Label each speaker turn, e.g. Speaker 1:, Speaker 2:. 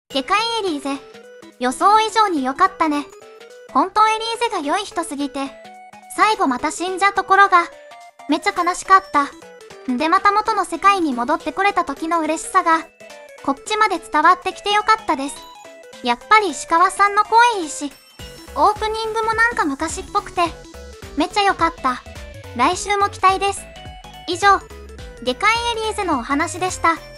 Speaker 1: でかいエリーゼ。予想以上に良かったね。本当エリーゼが良い人すぎて、最後また死んじゃうところが、めっちゃ悲しかった。でまた元の世界に戻ってこれた時の嬉しさが、こっちまで伝わってきてよかったです。やっぱり石川さんの声いいし、オープニングもなんか昔っぽくて、めっちゃ良かった。来週も期待です。以上、でかいエリーゼのお話でした。